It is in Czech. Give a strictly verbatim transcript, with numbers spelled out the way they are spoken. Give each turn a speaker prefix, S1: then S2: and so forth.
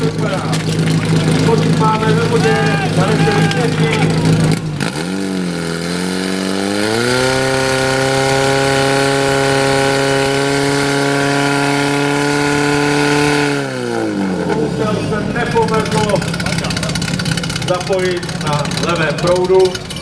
S1: vypadá. Pokud máme ve vodě, tady se vysvětlí. Bohužel se nepovedlo zapojit na levém proudu.